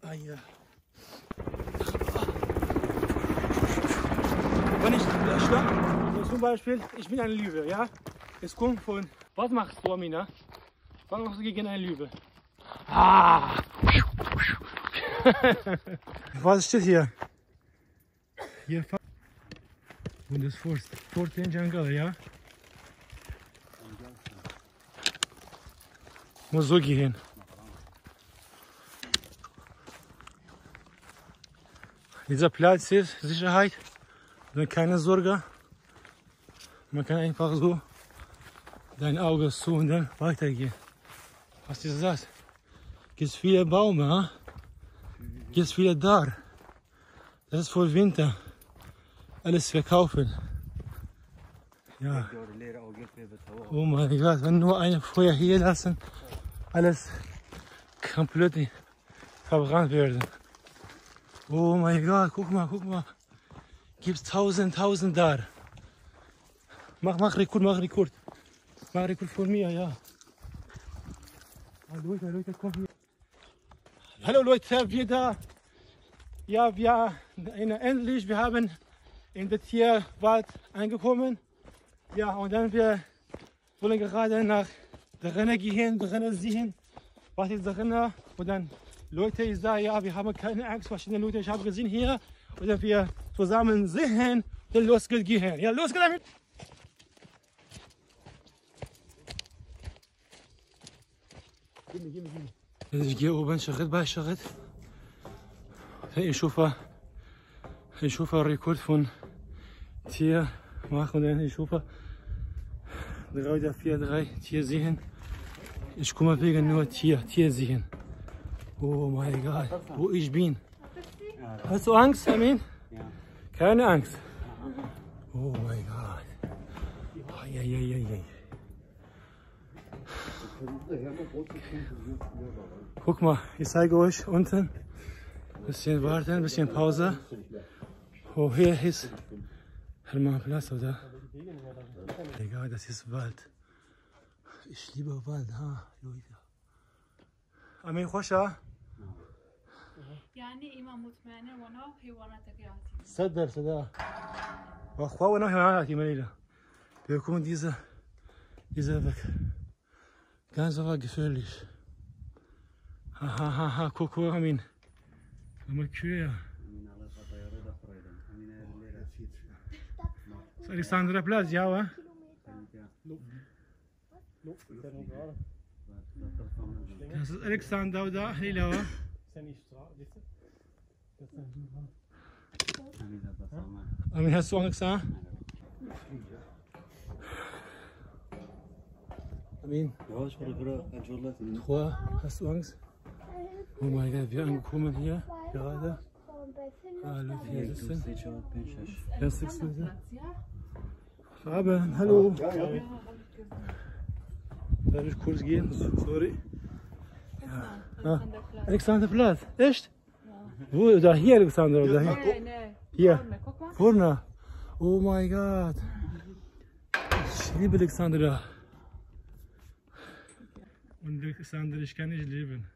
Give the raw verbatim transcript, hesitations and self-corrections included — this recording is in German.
Ah, ja. Wenn ich stopp, zum Beispiel, ich bin ein Löwe, ja? Es kommt von, was machst du, Amina? Was machst du gegen eine Löwe? Ah! Was steht hier? Hier Bundesforst, Fort in Jungle, ja? Muss so gehen. Dieser Platz ist Sicherheit, keine Sorge. Man kann einfach so dein Auge zu und dann weitergehen. Was ist das? Gibt es viele Bäume, ha? Gibt es viele da. Das ist vor Winter. Alles verkaufen. Ja. Oh mein Gott, wenn nur eine Feuer hier lassen, alles komplett verbrannt werden. Oh mein Gott, guck mal, guck mal. Gibt's tausend, tausend da. Mach, mach Rekord, mach Rekord. Mach Rekord von mir, ja. Hallo Leute, Leute, komm hier. Hallo Leute, wir da. Ja, wir endlich, wir haben in den Tierwald angekommen. Ja, und dann wir wollen gerade nach drinnen gehen, drinnen sehen, was ist drinnen. Und dann Leute, ich sage, ja, wir haben keine Angst, verschiedene Leute, ich habe gesehen hier. Und dann wir zusammen sehen, dann los geht's gehen. Ja, los geht's damit. Ich gehe oben Schritt bei Schritt. Ich hoffe, ich hoffe Rekord von Tier machen. Und ich hoffe drei oder vier, drei Tier sehen. Ich komme wegen nur Tier, Tier sehen. Oh mein Gott, wo ich bin. Hast du Angst, Amin? Ja. Keine Angst. Oh mein Gott. Ai, ai, ai, ai. Guck mal, ich zeige euch unten. Ein bisschen warten, ein bisschen Pause. Oh, hier ist Hermannplatz, oder? Egal, das ist Wald. Ich liebe Wald, ha, Leute. Amin, Khosha. يعني إمام مطمئنة ونا حيوانات قياسية. صدر صدر. وأخوة ونا حيوانات مليلة. Wir kommen diese, diese weg. Ganz aber gefährlich. Ha ha ha ha, guck mal, Amin. Mal Kühe. Das ist Alexandra Platz, ja, wa? Das ist Alexander da, Lila, wa? Amin, hast du Angst, ha? Amin. Trois, hast du Angst? Oh mein Gott, wir angekommen hier gerade. Hallo, hier sitzen. Das ist du. Fabian, hallo. Darf ich kurz gehen? Sorry. Ja. Ah, Alexanderplatz, echt? Wo? Da hier, Alexander, oder hier? Nee, nee. Hier. Vorne. Oh mein Gott. Ich liebe Alexandra. Und Alexander, ich kann nicht leben.